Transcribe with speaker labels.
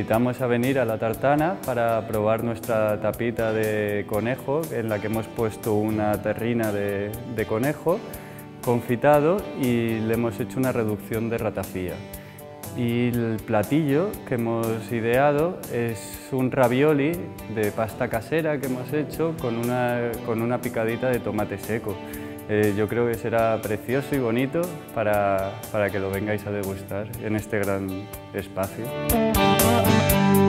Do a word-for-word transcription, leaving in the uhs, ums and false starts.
Speaker 1: invitamos a venir a La Tartana para probar nuestra tapita de conejo, en la que hemos puesto una terrina de, de conejo confitado y le hemos hecho una reducción de ratafía. Y el platillo que hemos ideado es un ravioli de pasta casera que hemos hecho con una, con una picadita de tomate seco. Eh, yo creo que será precioso y bonito para, para que lo vengáis a degustar en este gran espacio.